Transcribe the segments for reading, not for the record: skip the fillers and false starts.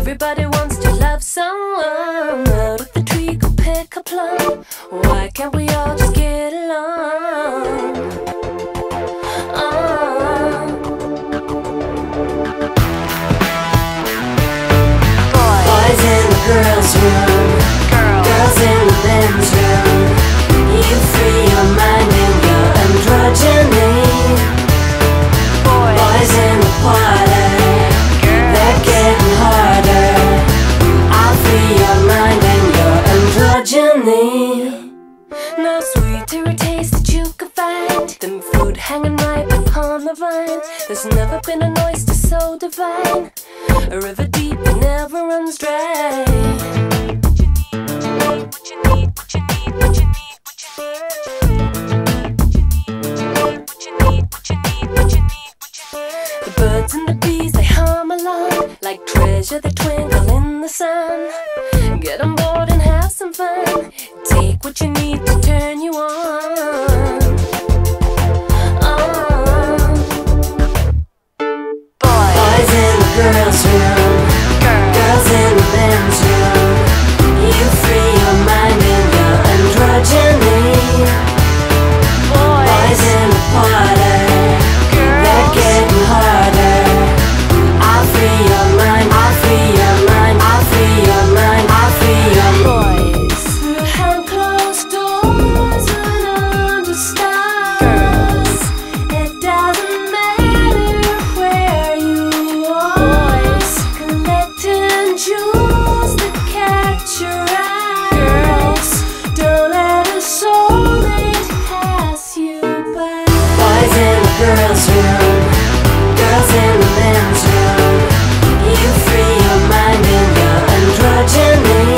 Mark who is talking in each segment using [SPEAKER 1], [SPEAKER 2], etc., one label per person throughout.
[SPEAKER 1] Everybody wants to love someone. Out of the tree go pick a plum. Why can't we all just get along? Boys in the girls' room, girls in the men's room. You free your mind in your androgyny. Boys in the party, they're getting harder. I'll free your mind in your androgyny. No sweeter taste that you can find than fruit hanging ripe upon the vine. There's never been an oyster so divine, a river deep that never runs dry. What you need, what you need, what you need, what you need, what you need, what you need, what you need, what you need. The birds and the bees, they hum along like treasure that twinkle in the sun. Get on board and have some fun. Take what you need to turn you on. Boys in the girls' room, girls in the men's room. You free your mind in your androgyny. Boys in the party, they're getting harder. I'll free your mind, I'll free your mind, I'll free your mind, I'll free your boys. Behind closed doors and under stars, it doesn't matter where you are. Collecting jewels that catch your eyes. Don't let a soulmate pass you by. Boys in the girls' room, girls in the men's room. You free your mind in your androgyny.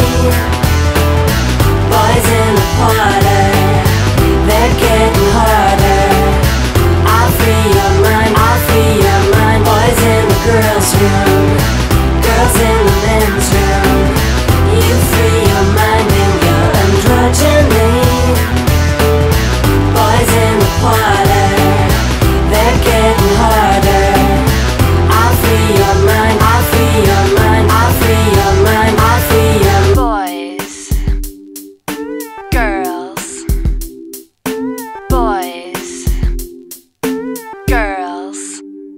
[SPEAKER 1] Boys in the party, they're getting harder. I'll free your mind, I'll free your mind. Boys in the girls' room, girls in the men's room. You free your mind in your androgyny. Boys in the party, they're getting harder. I'll free your mind, I'll free your mind, I'll free your mind, I'll free your boys, girls, boys, girls.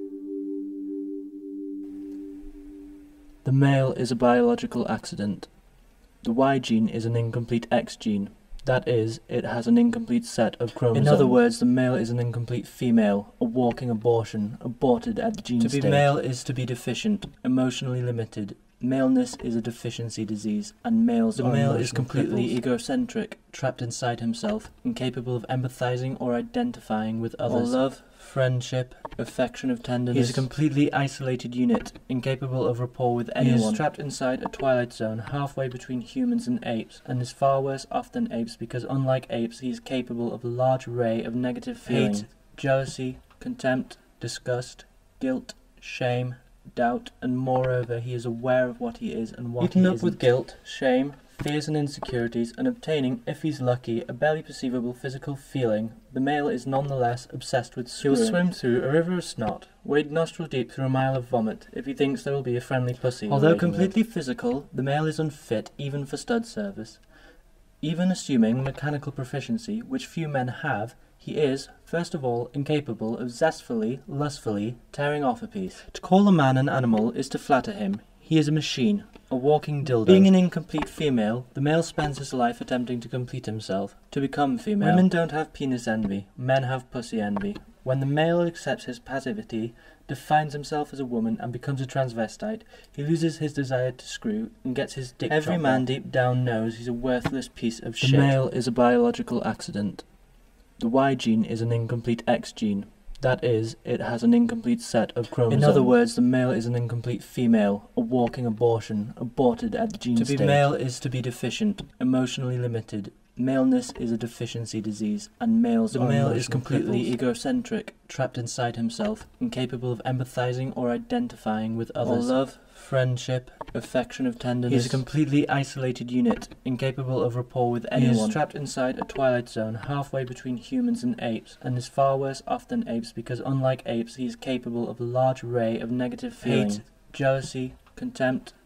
[SPEAKER 2] The male is a biological accident. The Y gene is an incomplete X gene. That is, it has an incomplete set of chromosomes. In other words, the male is an incomplete female, a walking abortion, aborted at the gene stage. To be male is to be deficient, emotionally limited. Maleness is a deficiency disease, and males are male is completely egocentric, trapped inside himself, incapable of empathizing or identifying with others. Or love, friendship, affection of tenderness. He is a completely isolated unit, incapable of rapport with anyone. He is trapped inside a twilight zone halfway between humans and apes, and is far worse off than apes because unlike apes he is capable of a large array of negative feelings. Hate, jealousy, contempt, disgust, guilt, shame, doubt, and moreover he is aware of what he is and what he isn't. Eaten up with guilt, shame, fears and insecurities, and obtaining, if he's lucky, a barely perceivable physical feeling, the male is nonetheless obsessed with screwing. He will swim through a river of snot, wade nostril deep through a mile of vomit, if he thinks there will be a friendly pussy. Although completely physical, the male is unfit even for stud service. Even assuming mechanical proficiency, which few men have, he is, first of all, incapable of zestfully, lustfully, tearing off a piece. To call a man an animal is to flatter him. He is a machine, a walking dildo. Being an incomplete female, the male spends his life attempting to complete himself, to become female. Women don't have penis envy, men have pussy envy. When the male accepts his passivity, defines himself as a woman, and becomes a transvestite, he loses his desire to screw and gets his dick chopped. Every man deep down knows he's a worthless piece of shit. The male is a biological accident. The Y gene is an incomplete X gene. That is, it has an incomplete set of chromosomes. In other words, the male is an incomplete female, a walking abortion, aborted at the gene stage. To be male is to be deficient, emotionally limited. Maleness is a deficiency disease, and males are male is completely egocentric, trapped inside himself, incapable of empathizing or identifying with others. Or love, friendship, affection of tenderness. He is a completely isolated unit, incapable of rapport with anyone. He is trapped inside a twilight zone halfway between humans and apes, and is far worse off than apes because unlike apes he is capable of a large array of negative feelings. Hate, jealousy, contempt,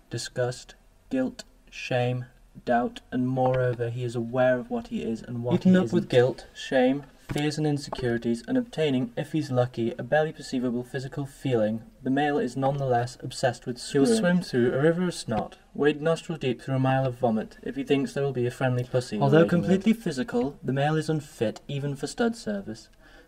[SPEAKER 2] disgust, guilt, shame, doubt, and moreover he is aware of what he is and what he isn't. Eaten up with guilt, shame, fears and insecurities, and obtaining, if he's lucky, a barely perceivable physical feeling, the male is nonetheless obsessed with screwing. He'll swim through a river of snot, wade nostril deep through a mile of vomit, if he thinks there will be a friendly pussy. Although completely physical, the male is unfit even for stud service.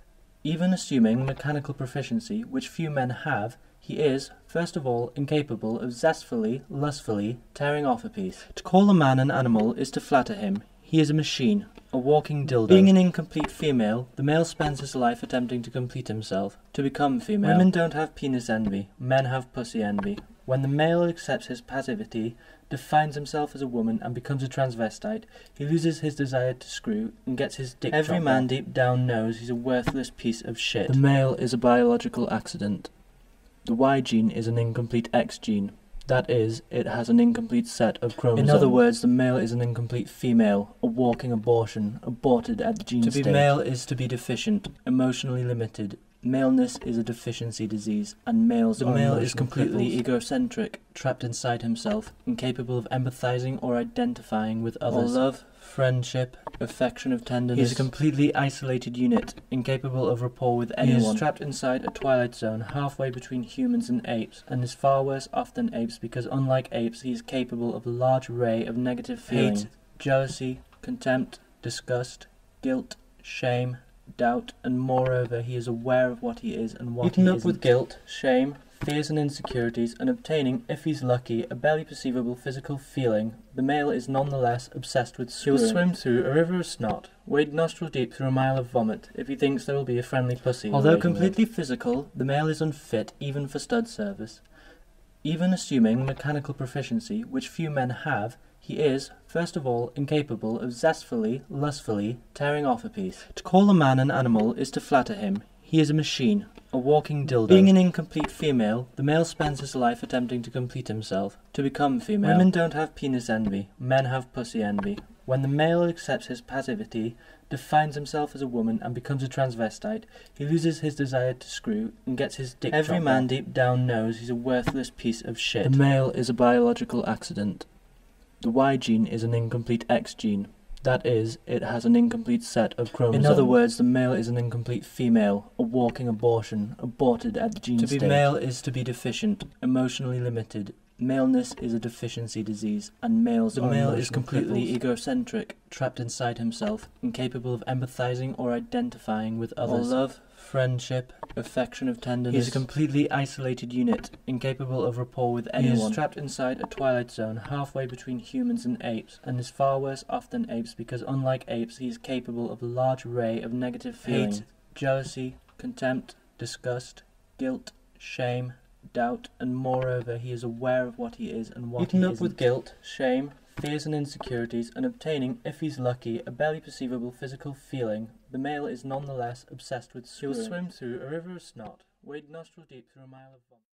[SPEAKER 2] Even assuming mechanical proficiency, which few men have, he is, first of all, incapable of zestfully, lustfully, tearing off a piece. To call a man an animal is to flatter him. He is a machine, a walking dildo. Being an incomplete female, the male spends his life attempting to complete himself, to become female. Women don't have penis envy, men have pussy envy. When the male accepts his passivity, defines himself as a woman, and becomes a transvestite, he loses his desire to screw and gets his dick chopped. Every man deep down knows he's a worthless piece of shit. The male is a biological accident. The Y gene is an incomplete X gene. That is, it has an incomplete set of chromosomes. In other words, the male is an incomplete female, a walking abortion, aborted at the gene stage. To be male is to be deficient, emotionally limited. Maleness is a deficiency disease, and the male is completely egocentric, trapped inside himself, incapable of empathizing or identifying with others. All love, friendship, affection of tenderness. He is a completely isolated unit, incapable of rapport with anyone. He is trapped inside a twilight zone, halfway between humans and apes, and is far worse off than apes because, unlike apes, he is capable of a large array of negative feelings: hate, jealousy, contempt, disgust, guilt, shame, doubt, and moreover he is aware of what he is and what he isn't. Eaten up with guilt, shame, fears and insecurities, and obtaining, if he's lucky, a barely perceivable physical feeling, the male is nonetheless obsessed with screwing. He'll swim through a river of snot, wade nostril deep through a mile of vomit, if he thinks there will be a friendly pussy. Although completely physical, the male is unfit even for stud service. Even assuming mechanical proficiency, which few men have, he is, first of all, incapable of zestfully, lustfully, tearing off a piece. To call a man an animal is to flatter him. He is a machine, a walking dildo. Being an incomplete female, the male spends his life attempting to complete himself, to become female. Women don't have penis envy, men have pussy envy. When the male accepts his passivity, defines himself as a woman, and becomes a transvestite, he loses his desire to screw and gets his dick chopped. Every man deep down knows he's a worthless piece of shit. The male is a biological accident. The Y gene is an incomplete X gene. That is, it has an incomplete set of chromosomes. In other words, the male is an incomplete female, a walking abortion, aborted at the gene stage. To be male is to be deficient, emotionally limited. Maleness is a deficiency disease, and the male is completely egocentric, trapped inside himself, incapable of empathizing or identifying with others. All love, friendship, affection of tenderness. He is a completely isolated unit, incapable of rapport with anyone. He is trapped inside a twilight zone, halfway between humans and apes, and is far worse off than apes because, unlike apes, he is capable of a large array of negative feelings: hate, jealousy, contempt, disgust, guilt, shame, doubt, and moreover he is aware of what he is and what he isn't. Eaten up with guilt, shame, fears and insecurities, and obtaining, if he's lucky, a barely perceivable physical feeling, the male is nonetheless obsessed with screwing. He'll swim through a river of snot, wade nostril deep through a mile of vomit.